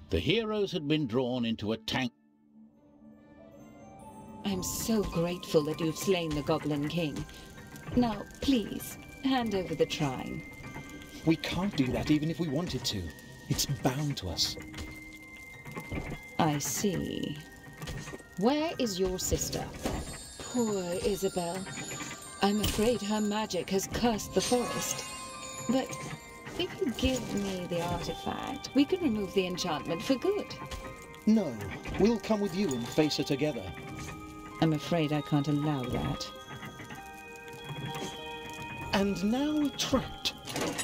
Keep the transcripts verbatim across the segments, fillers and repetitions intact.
The heroes had been drawn into a tank. I'm so grateful that you've slain the Goblin King. Now, please, hand over the Trine. We can't do that even if we wanted to. It's bound to us. I see. Where is your sister? Poor Isabel. I'm afraid her magic has cursed the forest. But if you give me the artifact, we can remove the enchantment for good. No, we'll come with you and face her together. I'm afraid I can't allow that. And now we're trapped.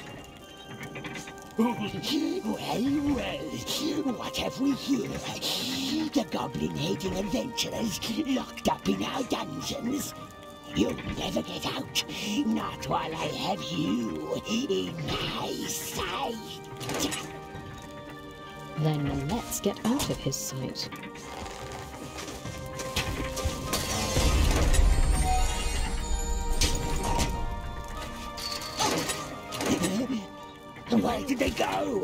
Well, well, what have we here? The goblin-hating adventurers locked up in our dungeons. You'll never get out, not while I have you in my sight. Then let's get out of his sight. Where did they go?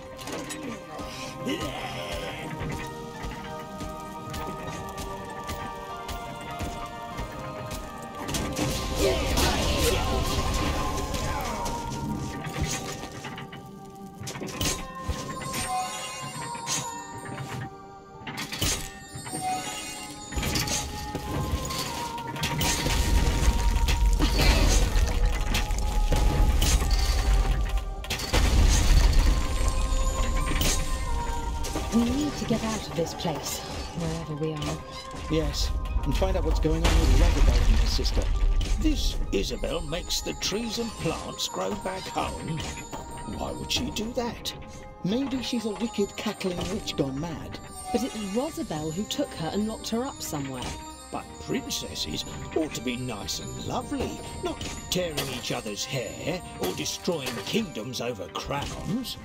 We need to get out of this place, wherever we are. Yes, and find out what's going on with Rosabelle and her sister. This Isabel makes the trees and plants grow back home. Why would she do that? Maybe she's a wicked, cackling witch gone mad. But it's Rosabelle who took her and locked her up somewhere. But princesses ought to be nice and lovely, not tearing each other's hair or destroying kingdoms over crowns.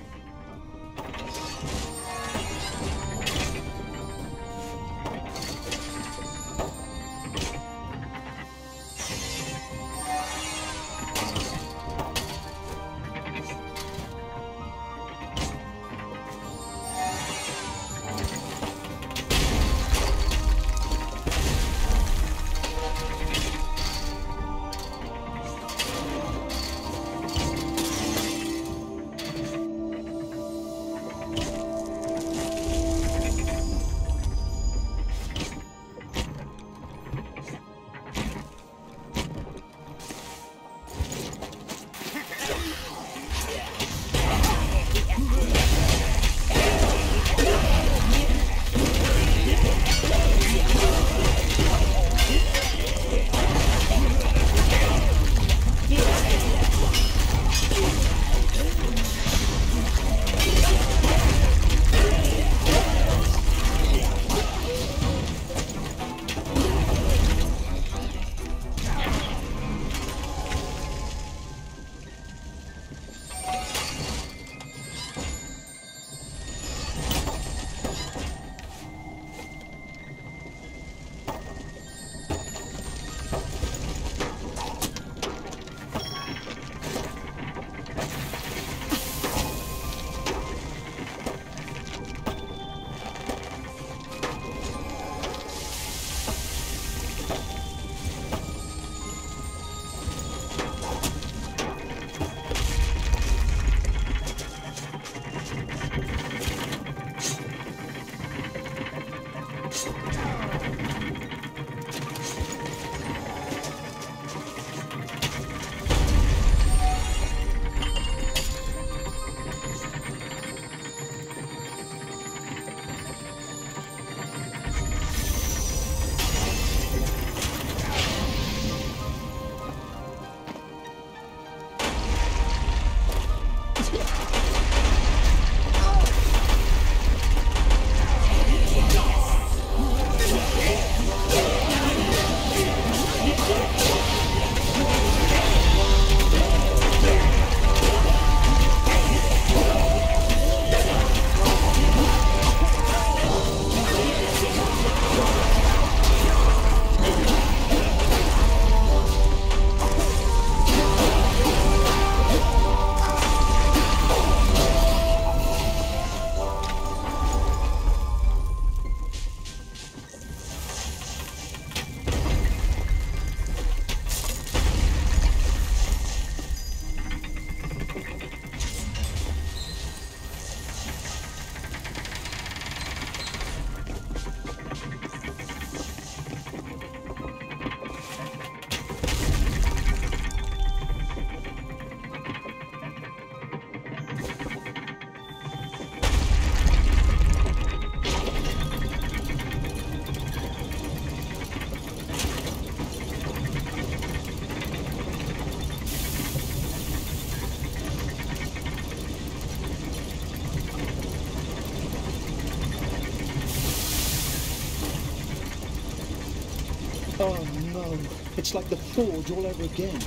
Oh no, it's like the Forge all over again.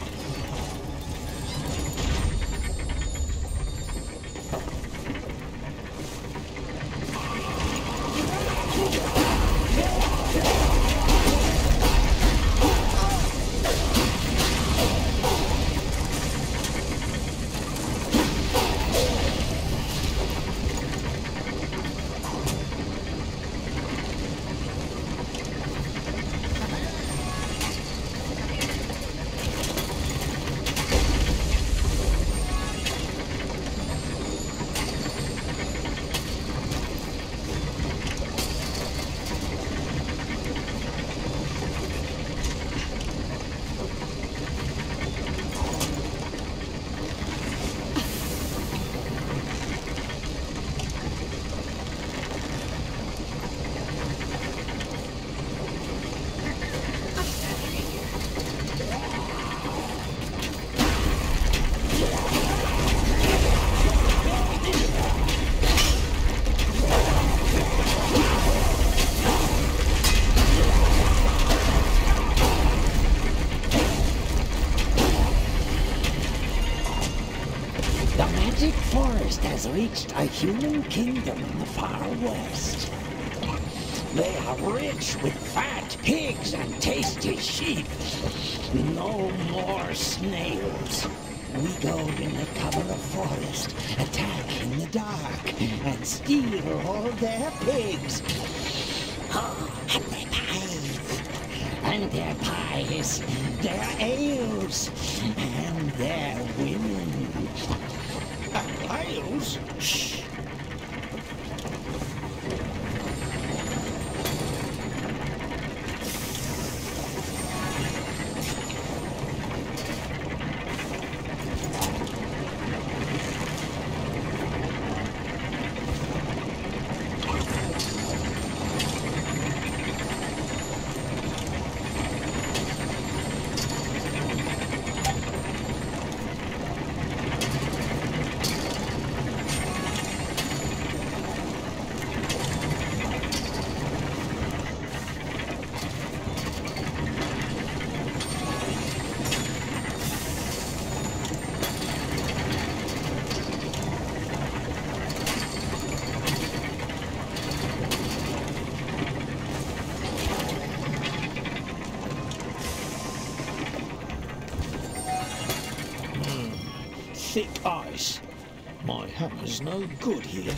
Magic Forest has reached a human kingdom in the far west. They are rich with fat pigs and tasty sheep. No more snails. We go in the cover of forest, attack in the dark, and steal all their pigs. Oh, and their pies. And their pies. Their ales. And their women. Ales? Shh. Thick ice. My hammer's no good here.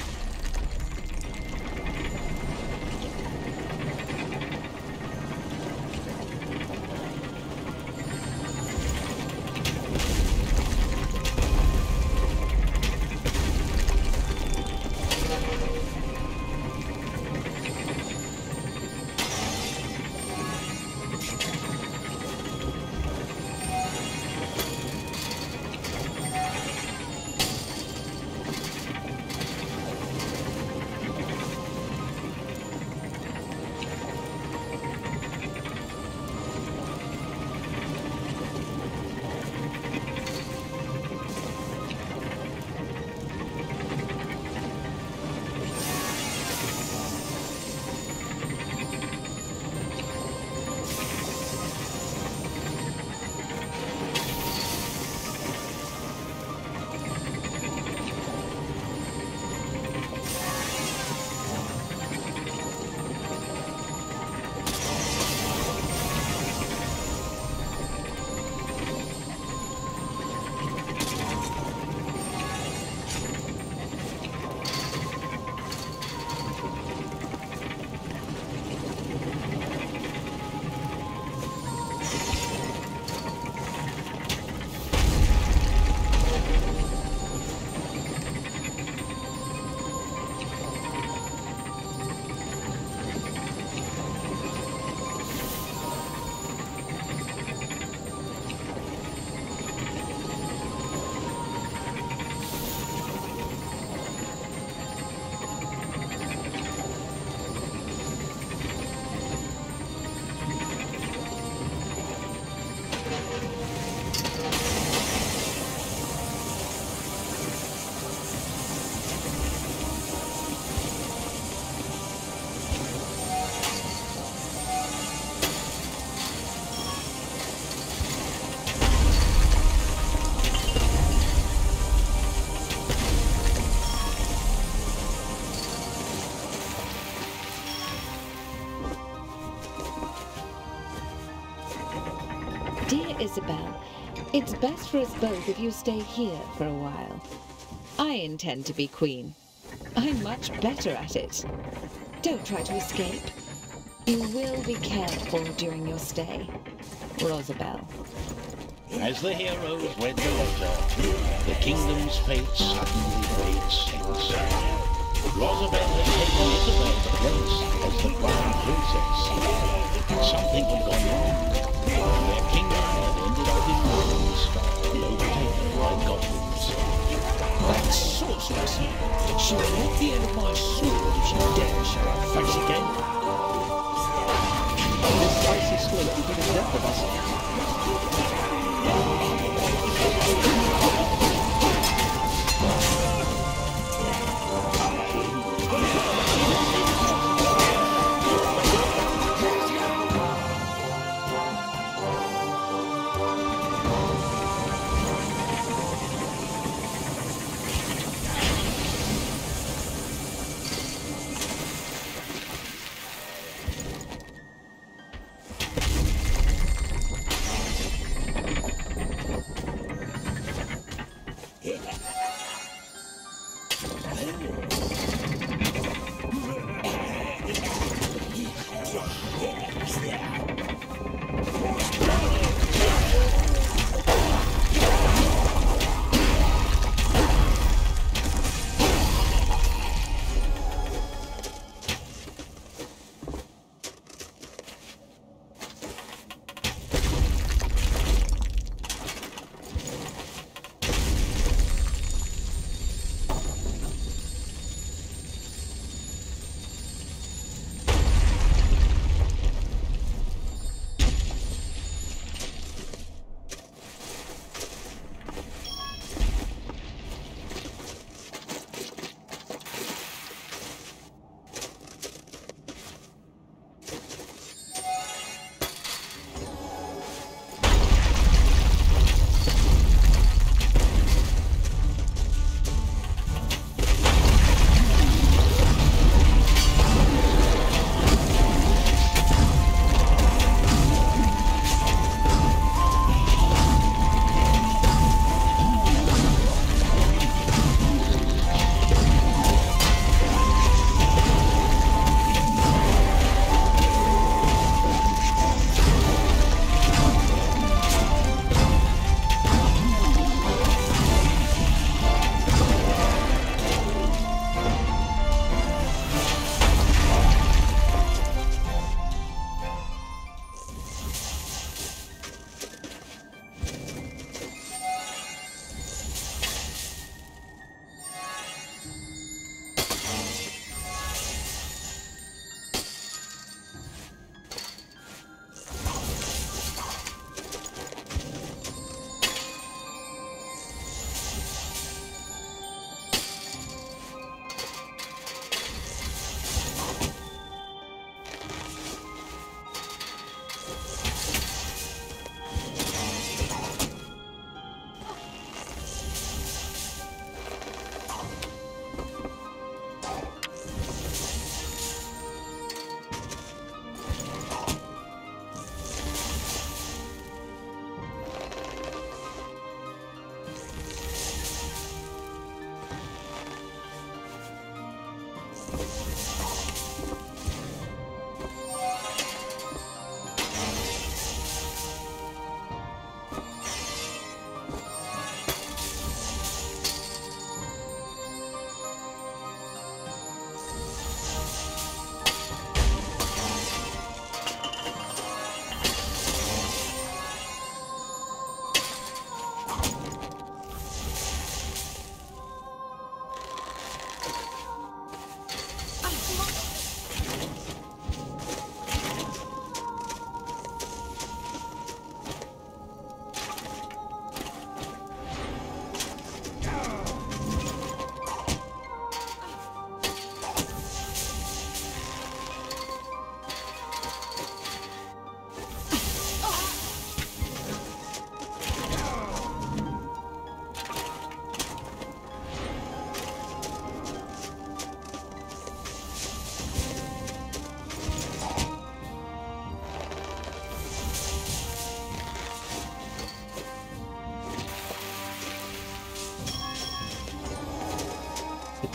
Dear Isabel, it's best for us both if you stay here for a while. I intend to be queen. I'm much better at it. Don't try to escape. You will be cared for during your stay. Rosabelle. As the heroes read the letter, the kingdom's fate suddenly made sense. Rosabelle had taken Isabel's place as the crown princess. Something had gone wrong. Their kingdom had ended up in ruins and overtaken by goblins. That sorceress! She will hit the end of my sword if she dares show her face again. This icy slope will be the death of us.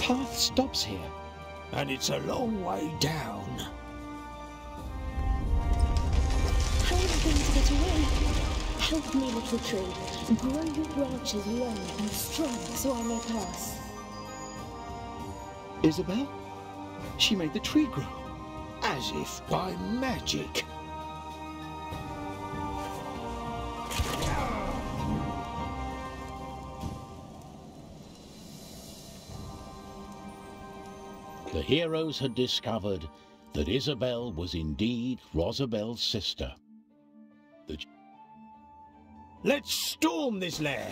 path stops here. And it's a long way down. How are we going to get away? Help me, little tree. Grow your branches long and strong so I may pass. Isabel? She made the tree grow. As if by magic. The heroes had discovered that Isabel was indeed Rosabel's sister. The... Let's storm this lair.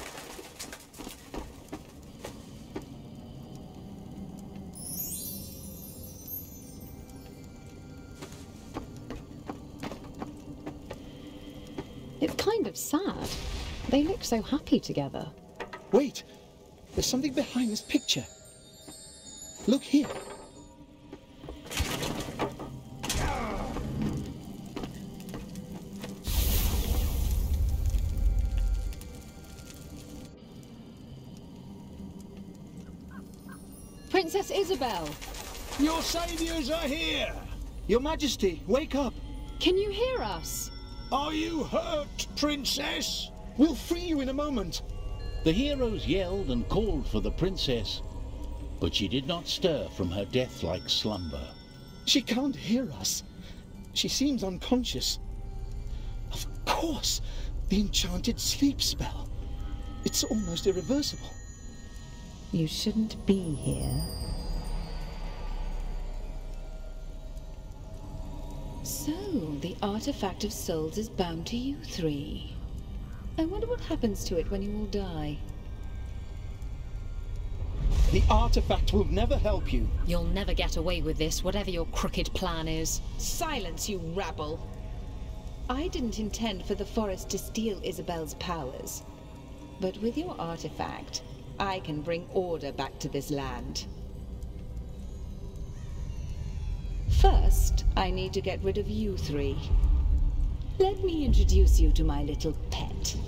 It's kind of sad. They look so happy together. Wait! There's something behind this picture. Look here. Princess Isabel! Your saviors are here! Your Majesty, wake up! Can you hear us? Are you hurt, Princess? We'll free you in a moment. The heroes yelled and called for the princess, but she did not stir from her death-like slumber. She can't hear us. She seems unconscious. Of course, the enchanted sleep spell. It's almost irreversible. You shouldn't be here. So, the artifact of souls is bound to you three. I wonder what happens to it when you all die. The artifact will never help you. You'll never get away with this, whatever your crooked plan is. Silence, you rabble! I didn't intend for the forest to steal Isabel's powers. But with your artifact, I can bring order back to this land. First, I need to get rid of you three. Let me introduce you to my little pet.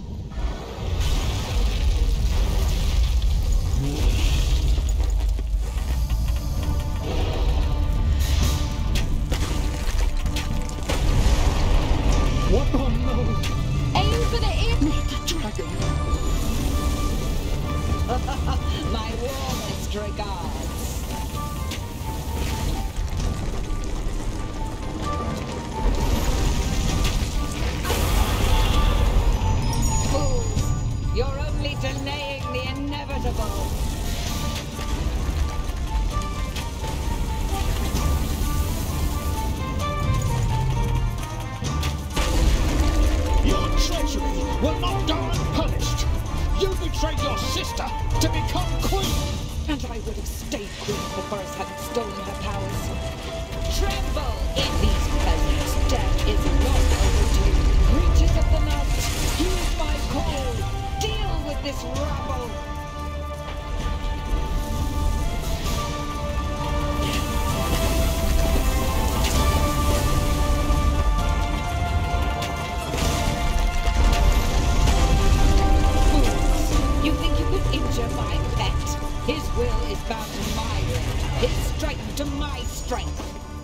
What? Oh no! Aim for the ear! Not the dragon! My warmest regards. Fools! You're only delaying the inevitable. Your treachery will not go unpunished! You betrayed your sister to become queen! And I would have stayed queen if the forest hadn't stolen her powers. Tremble in these peasants. Death is not overdue. Reaches of the night, heed my call. Deal with this rabble. Fools, you think you could injure my pet? His will is bound to my will, his strength to my strength.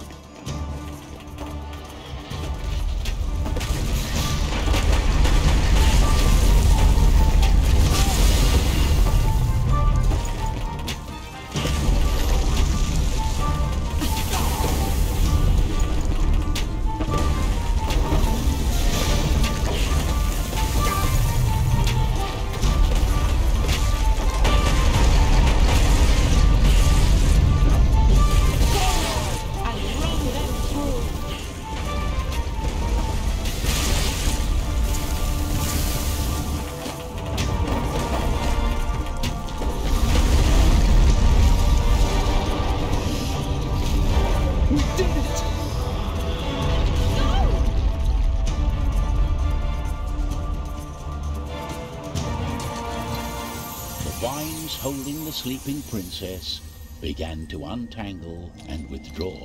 Vines holding the sleeping princess began to untangle and withdraw.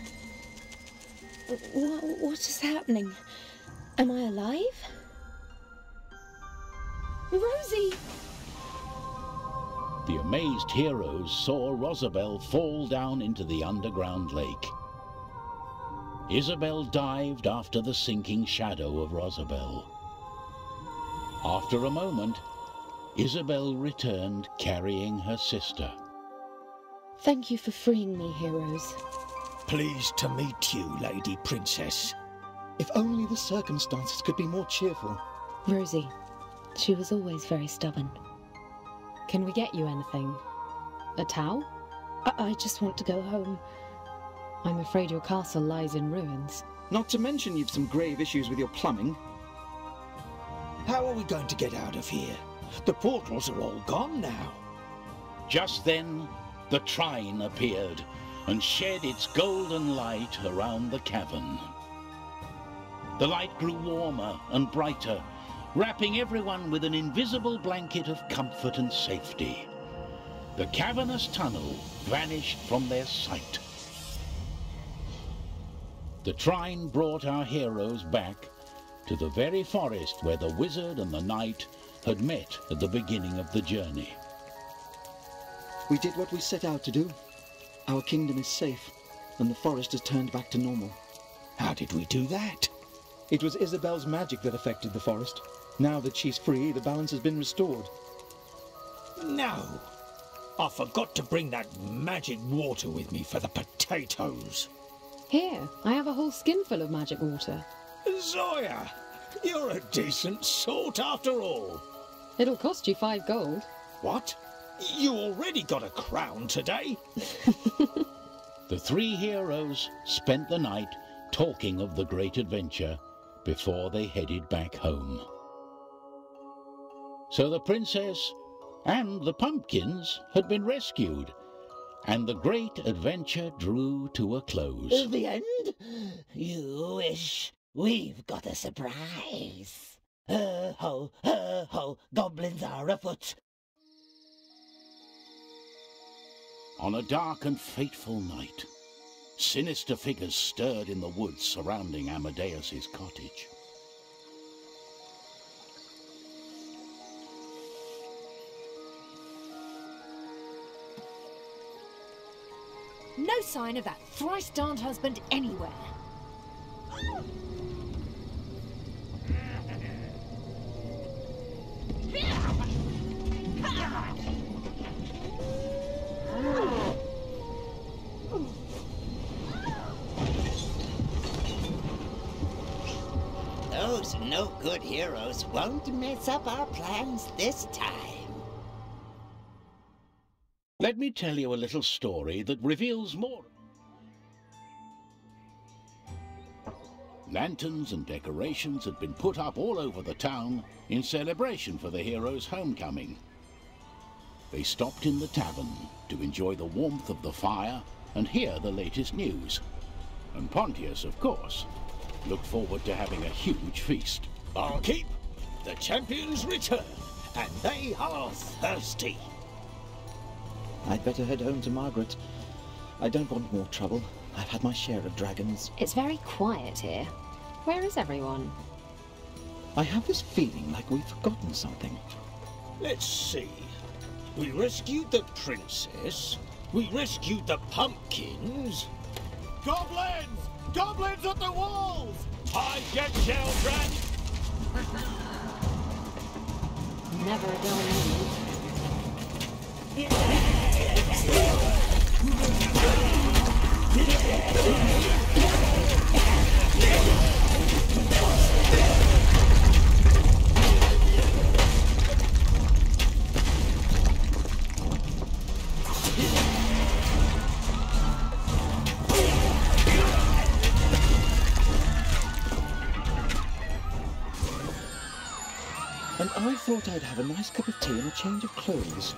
What, what is happening? Am I alive? Rosie! The amazed heroes saw Rosabelle fall down into the underground lake. Isabel dived after the sinking shadow of Rosabelle. After a moment, Isabel returned carrying her sister. Thank you for freeing me, heroes. Pleased to meet you, Lady Princess. If only the circumstances could be more cheerful. Rosie, she was always very stubborn. Can we get you anything? A towel? I, I just want to go home. I'm afraid your castle lies in ruins. Not to mention you've some grave issues with your plumbing. How are we going to get out of here? The portals are all gone now. Just then, the Trine appeared and shed its golden light around the cavern. The light grew warmer and brighter, wrapping everyone with an invisible blanket of comfort and safety. The cavernous tunnel vanished from their sight. The Trine brought our heroes back to the very forest where the wizard and the knight had met at the beginning of the journey. We did what we set out to do. Our kingdom is safe, and the forest has turned back to normal. How did we do that? It was Isabel's magic that affected the forest. Now that she's free, the balance has been restored. No. I forgot to bring that magic water with me for the potatoes. Here, I have a whole skinful of magic water. Zoya, you're a decent sort after all. It'll cost you five gold. What? You already got a crown today? The three heroes spent the night talking of the great adventure before they headed back home. So the princess and the pumpkins had been rescued, and the great adventure drew to a close. The end? You wish. We've got a surprise. Ho, ho, ho, ho, goblins are afoot. On a dark and fateful night, sinister figures stirred in the woods surrounding Amadeus's cottage. No sign of that thrice-darned husband anywhere. Those no-good heroes won't mess up our plans this time. Let me tell you a little story that reveals more. Lanterns and decorations had been put up all over the town in celebration for the heroes' homecoming. They stopped in the tavern to enjoy the warmth of the fire and hear the latest news. And Pontius, of course, looked forward to having a huge feast. Barkeep, the champions return, and they are thirsty. I'd better head home to Margaret. I don't want more trouble. I've had my share of dragons. It's very quiet here. Where is everyone? I have this feeling like we've forgotten something. Let's see. We rescued the princess. We rescued the pumpkins. Goblins! Goblins at the walls! I get children! Never a dull moment. And I thought I'd have a nice cup of tea and a change of clothes.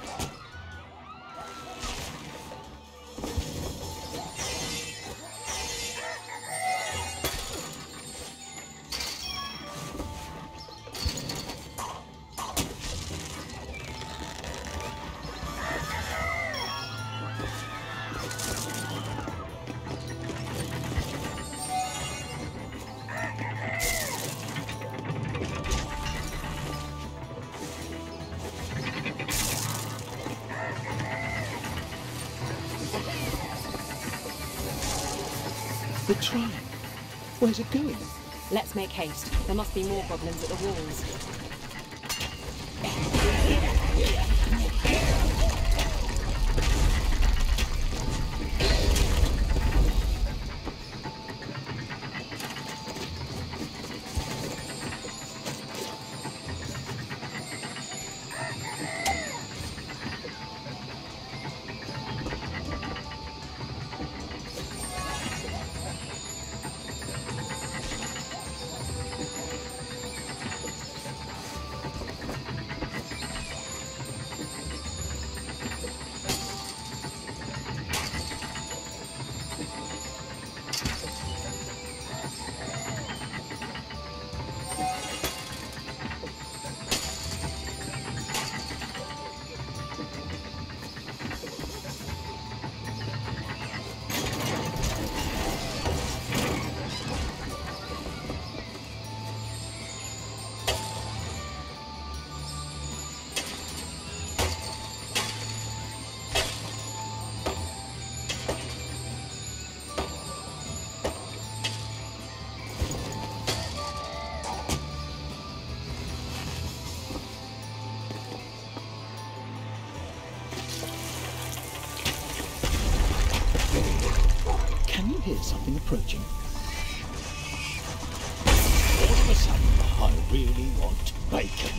The tram. Where's it going? Let's make haste. There must be more goblins at the walls. Can you hear something approaching? All of a sudden, I really want bacon.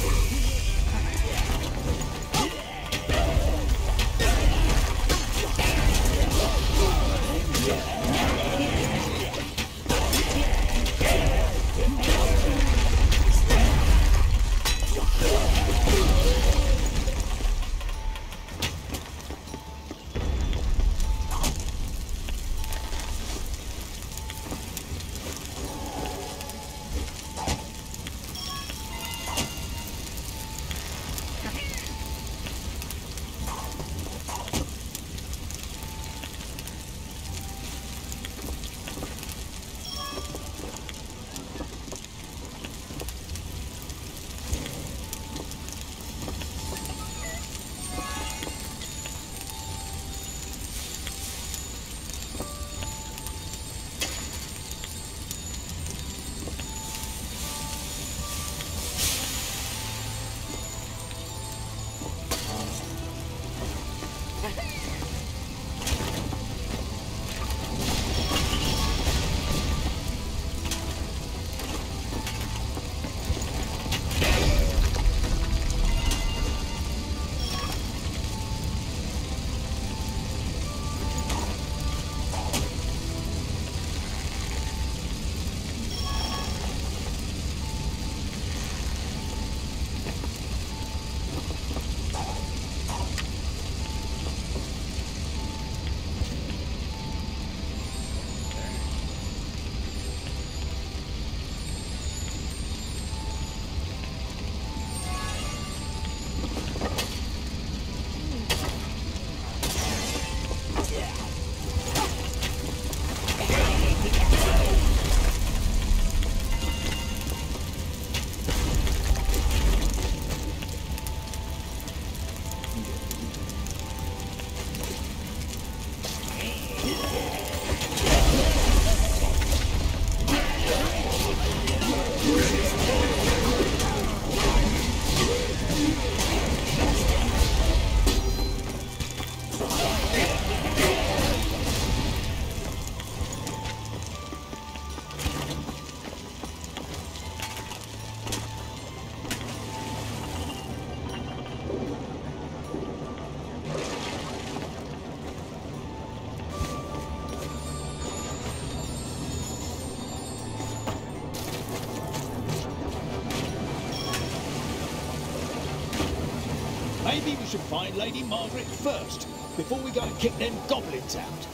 Maybe we should find Lady Margaret first, before we go and kick them goblins out.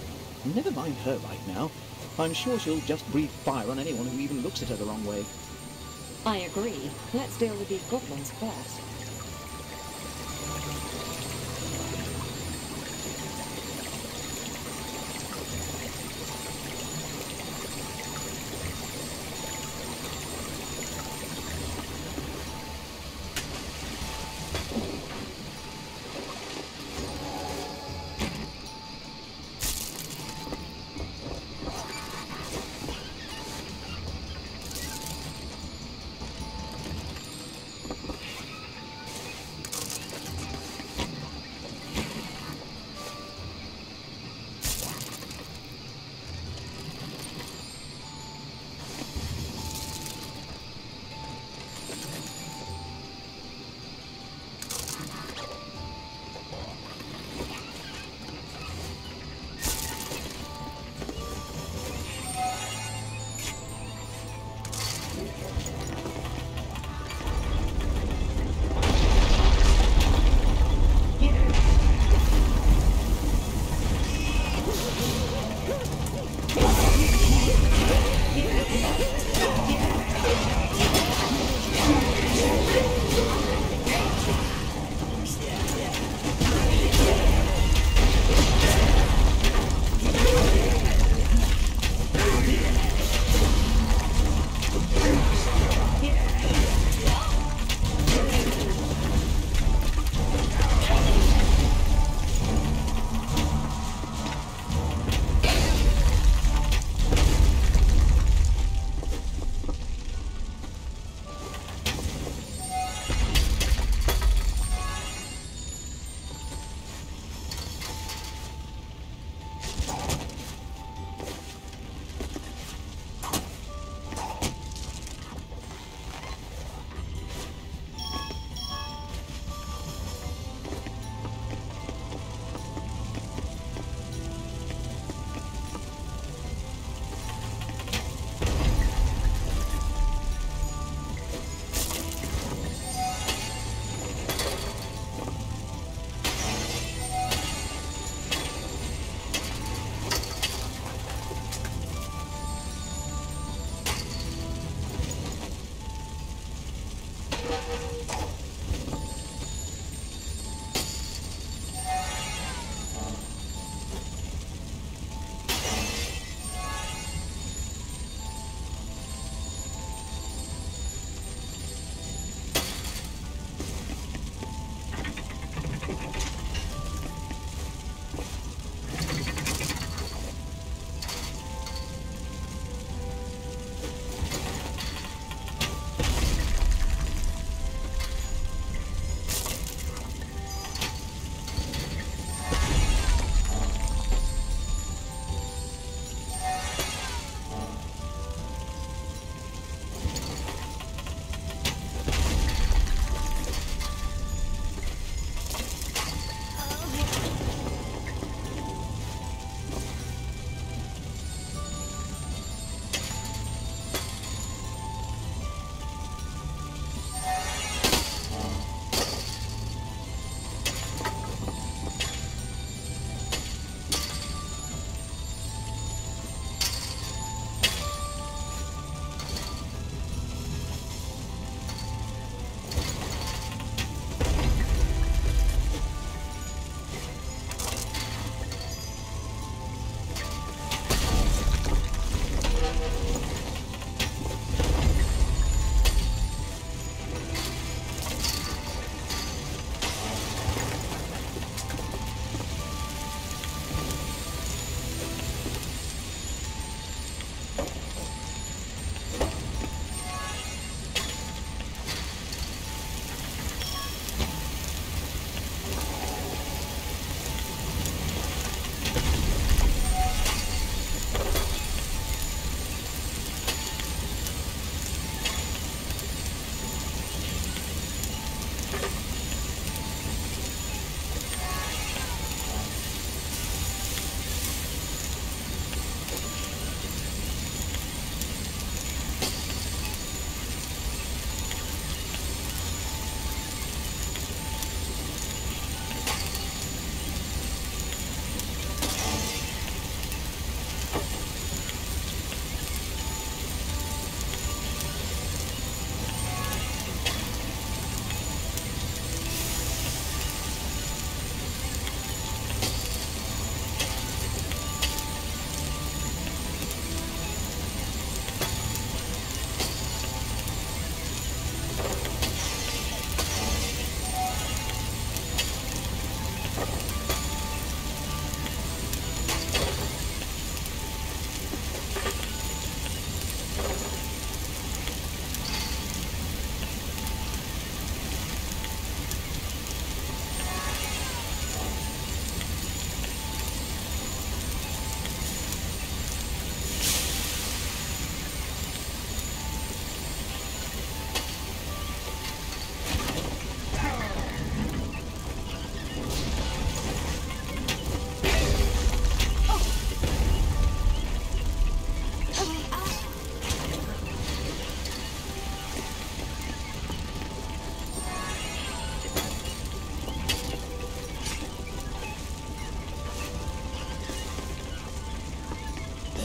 Never mind her right now. I'm sure she'll just breathe fire on anyone who even looks at her the wrong way. I agree. Let's deal with these goblins first.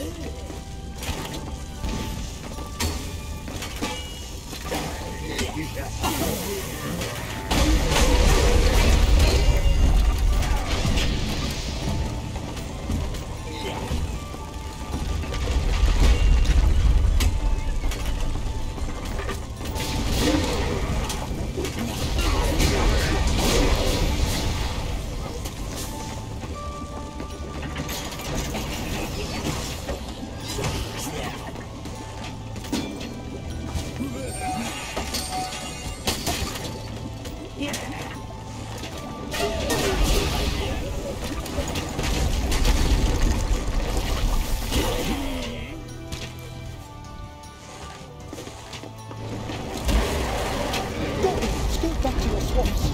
Let's go back to the swamps.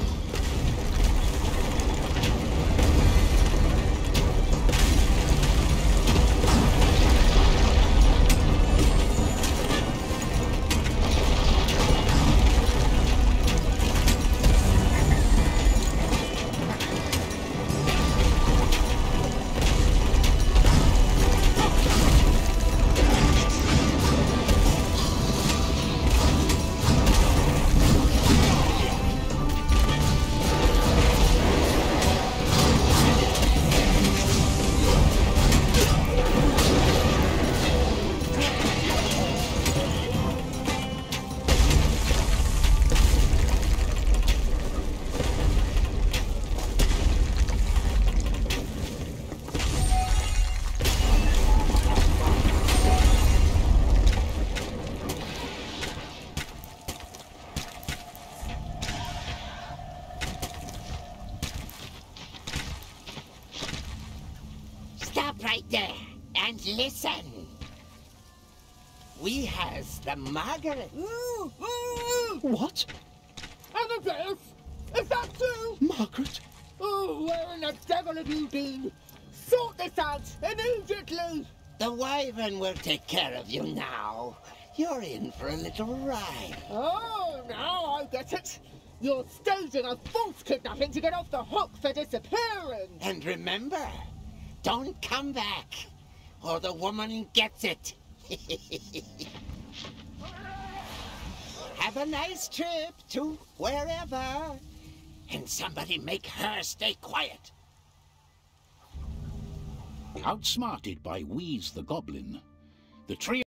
Stop right there and listen. We has the Margaret. What? Annabeth! Is that you? Margaret? Oh, where in the devil have you been? Sort this out immediately! The Wyvern will take care of you now. You're in for a little ride. Oh, now I get it. You're staging a false kidnapping to get off the hook for disappearing. And remember, don't come back, or the woman gets it. Have a nice trip to wherever. And somebody make her stay quiet. Outsmarted by Wheeze the Goblin, the trio